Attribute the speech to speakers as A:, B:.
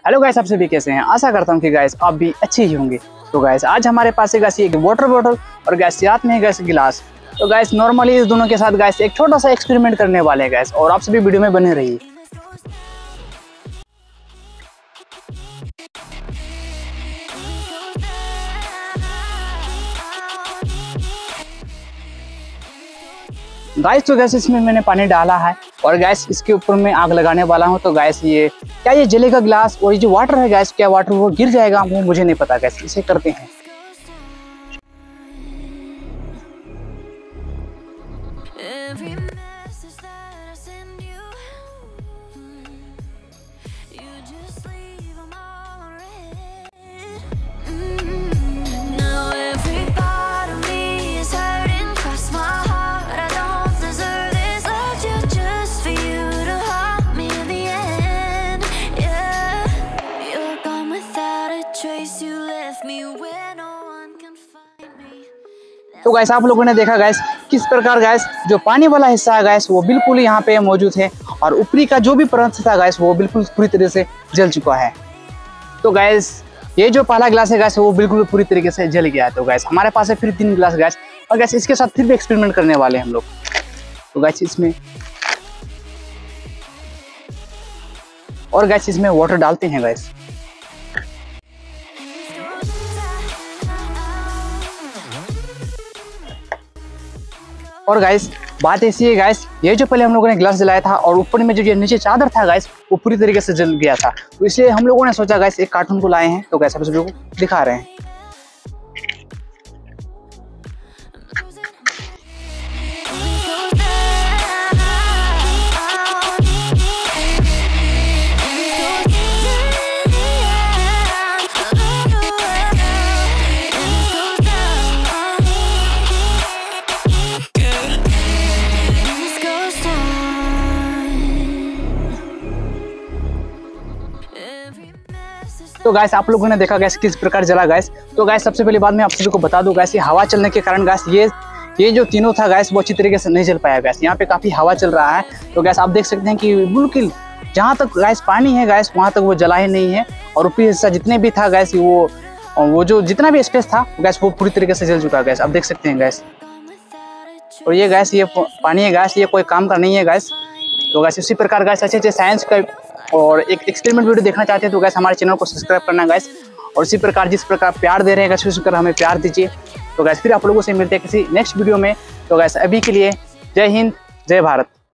A: Hello guys, आप सभी कैसे हैं। आशा करता हूँ कि गाइस आप भी अच्छे ही होंगे। तो गाइस आज हमारे पास है गाइस एक वाटर बॉटल और गाइस साथ में है गाइस गिलास। तो गाइस नॉर्मली इस दोनों के साथ गाइस एक छोटा सा एक्सपेरिमेंट करने वाले हैं गाइस, और आप सभी वीडियो में बने रहिए। गाइस तो गैस इसमें मैंने पानी डाला है और गैस इसके ऊपर मैं आग लगाने वाला हूं। तो गैस ये क्या ये जलेगा गिलास, और ये जो वाटर है गैस क्या वाटर वो गिर जाएगा, वो मुझे नहीं पता। गैस इसे करते हैं। तो गैस आप लोगों ने देखा गैस किस प्रकार गैस जो पानी वाला हिस्सा है गैस वो बिल्कुल यहाँ पे मौजूद है, और ऊपरी का जो भी परत था गैस वो बिल्कुल पूरी तरह से जल चुका है। तो गैस ये जो पहला गिलास है गैस वो बिल्कुल पूरी तरीके से जल गया है। तो गैस हमारे पास है फिर 3 गिलास गैस, और गैस इसके साथ फिर भी एक्सपेरिमेंट करने वाले हैं हम लोग। तो गैस इसमें और गैस इसमें वाटर डालते हैं गैस। और गाइस बात ऐसी है गाइस, ये जो पहले हम लोगों ने गिलास जलाया था और ऊपर में जो ये नीचे चादर था गाइस वो पूरी तरीके से जल गया था। तो इसलिए हम लोगों ने सोचा गाइस एक कार्टून को लाए हैं। तो गाइस आप सभी को दिखा रहे हैं। तो गैस आप लोगों ने देखा गैस किस प्रकार जला गैस। तो गैस सबसे पहली बात मैं आप सभी को बता दूं गैस, ये हवा चलने के कारण गैस ये जो तीनों था गैस वो अच्छी तरीके से नहीं जल पाया गैस। यहाँ पे काफी हवा चल रहा है। तो गैस आप देख सकते हैं कि बिल्कुल जहाँ तक गैस पानी है गैस वहाँ तक वो जला ही नहीं है, और ऊपरी हिस्सा जितने भी था गैस वो जो जितना भी स्पेस था गैस वो पूरी तरीके से जल चुका है गैस। आप देख सकते हैं गैस। और ये गैस ये पानी है गैस, ये कोई काम का नहीं है गैस। तो गैस इसी प्रकार गैस अच्छे साइंस का और एक एक्सपेरिमेंट वीडियो देखना चाहते हैं तो गैस हमारे चैनल को सब्सक्राइब करना गैस, और इसी प्रकार जिस प्रकार प्यार दे रहे हैं गैस उसी प्रकार हमें प्यार दीजिए। तो गैस फिर आप लोगों से मिलते हैं किसी नेक्स्ट वीडियो में। तो गैस अभी के लिए जय हिंद, जय भारत।